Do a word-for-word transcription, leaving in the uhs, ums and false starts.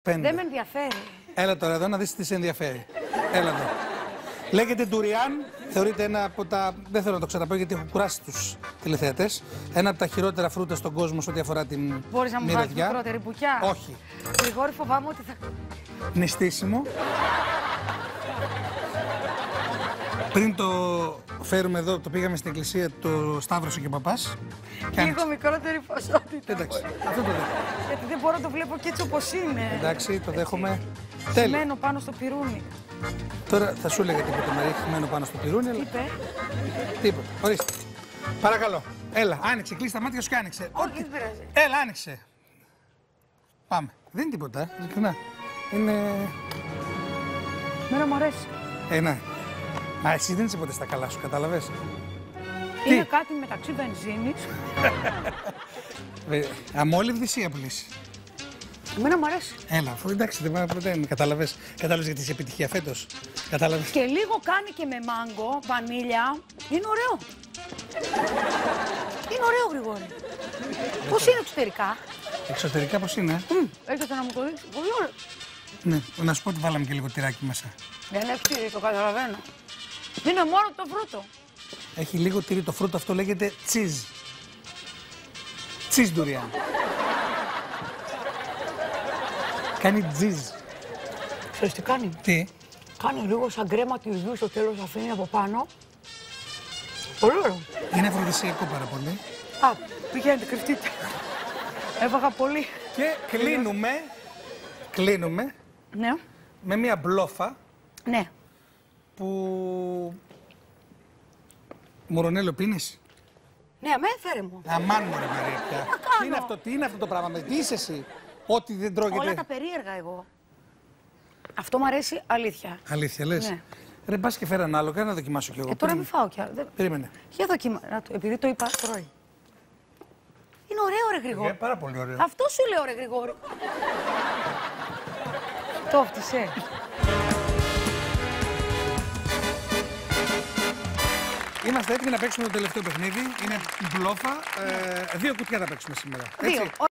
πέντε. Δεν με ενδιαφέρει. Έλα τώρα εδώ να δεις τι σε ενδιαφέρει. Έλα εδώ. Λέγεται ντουριάν, θεωρείται ένα από τα. Δεν θέλω να το ξαναπώ γιατί έχω κουράσει τους τηλεθεατές. Ένα από τα χειρότερα φρούτα στον κόσμο σε ό,τι αφορά την. Μπορείς να μου βάλεις μικρότερη πουκιά? Όχι. Γρηγόρη, φοβάμαι ότι θα. Νηστίσιμο. Πριν το φέρουμε εδώ, το πήγαμε στην εκκλησία, το σταύρωσε και ο παπάς. Και λίγο μικρότερη ποσότητα. Εντάξει, αυτό το δέχομαι. Γιατί δεν μπορώ να το βλέπω και έτσι όπως είναι. Εντάξει, το δέχομαι. Τέλειο. Μένω πάνω στο πυρούνι. Τώρα θα σου έλεγα τίποτα, Μαρία, έχει μένω πάνω στο πυρούνι. Τι είπε? Τίποτα. Ορίστε. Παρακαλώ. Έλα, άνοιξε, κλείσει τα μάτια σου και άνοιξε. Όχι, δεν πειράζει. Έλα, άνοιξε. Πάμε. Δεν είναι τίποτα, ε. ειλικρινά. Είναι. Μένα μου αρέσει. Ε, ναι. Μα εσύ δεν είσαι ποτέ στα καλά σου, κατάλαβες. Είναι κάτι μεταξύ βενζίνης. Ε, αμόλυβδη ή απλής. Εμένα μου αρέσει. Έλα, αφού εντάξει, δεν, δεν κατάλαβες. Κατάλαβες γιατί είσαι επιτυχία φέτος. Κατάλαβες. Και λίγο κάνει και με μάγκο, βανίλια. Είναι ωραίο. Είναι ωραίο, Γρηγόρη. Πώς είναι εξωτερικά? Εξωτερικά πώς είναι. Mm, έρχεται να μου το δείξει. Πολύ ωραίο. Ναι, να σου πω ότι βάλαμε και λίγο τυράκι μέσα. Δεν έχει τυρί, το καταλαβαίνω. Είναι μόνο το φρούτο. Έχει λίγο τυρί, το φρούτο αυτό λέγεται τσίζ. Τσίζ ντουριάν. Κάνει τζιζ. Ξέρεις τι κάνει? Τι. Κάνει λίγο σαν κρέμα τυριού στο τέλος, αφήνει από πάνω. Πολύ ωραίο. Είναι αφροδισιακό πάρα πολύ. Α, πηγαίνετε, κρυφτείτε. Έβαγα πολύ. Και κλείνουμε, κλείνουμε Ναι. με μια μπλόφα Ναι. που... Μουρονέλο πίνεις. Ναι, αμέ, φέρε μου. Αμάν μωρέ Μαρία πια. Τι είναι αυτό, τι είναι αυτό το πράγμα, με τι είσαι εσύ. Ό,τι δεν τρώγεται. Όλα τα περίεργα εγώ. Αυτό μου αρέσει αλήθεια. Αλήθεια λες. Ναι. Ρε πας και φέρα ένα άλλο, κάνε να δοκιμάσω κι εγώ. Ε, τώρα μην Περίμενε. φάω κι άλλο. Δεν- Περίμενε. Για δοκίμα. Να το- Επειδή το είπα, τρώει. Είναι ωραίο, ρε Γρηγόρη. Ε, πάρα πολύ ωραίο. Αυτό σου λέω, ρε Γρηγόρη. Το φτύσε. Είμαστε έτοιμοι να παίξουμε το τελευταίο παιχνίδι. Είναι μπλόφα. Ε, δύο κουτιά θα παίξουμε σήμερα. Δύο. Έτσι.